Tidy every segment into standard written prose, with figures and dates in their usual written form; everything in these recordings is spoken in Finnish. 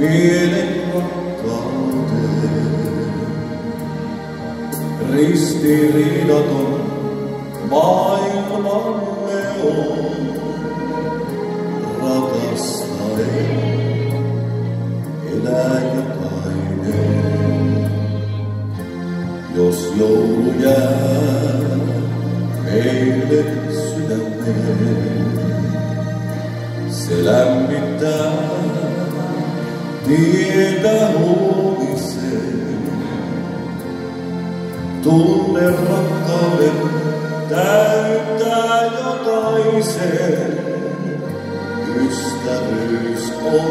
mielen rakkauteen. Ristiriidaton maailmamme on, rakastaen elää jokainen. Jos joulu jää meille sydämeen, se lämmittää tietä huomiseen. Tunne rakkauden täyttää jokaisen. Ystävyys on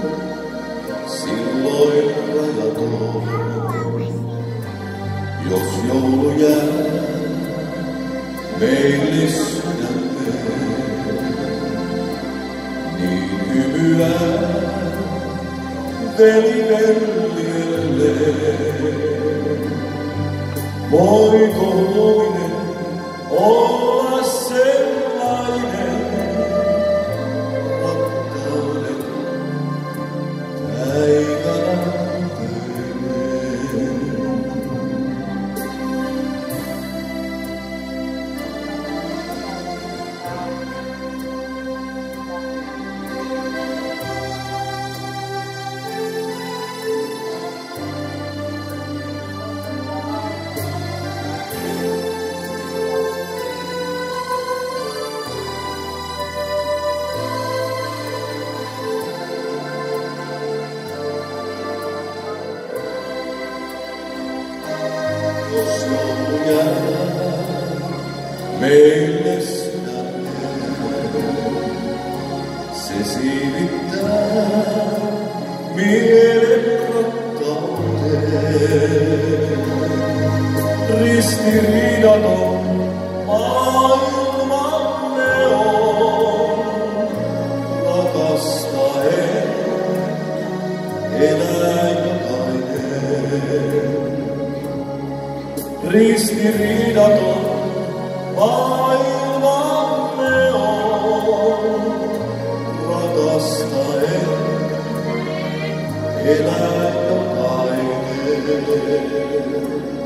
silloin rajaton. Jos joulu jää meille sydämeen, niin hymyä veli veljelle. Voiko huominen olla sellainen rakkauden täikälähtöinen? Jos joulu jää meille sydämeen, se siivittää mielen rakkauteen. Ristiriidaton maailmamme on, rakastaen elää jokainen. Ristiriidaton maailmamme on, rakastaen elää jokainen.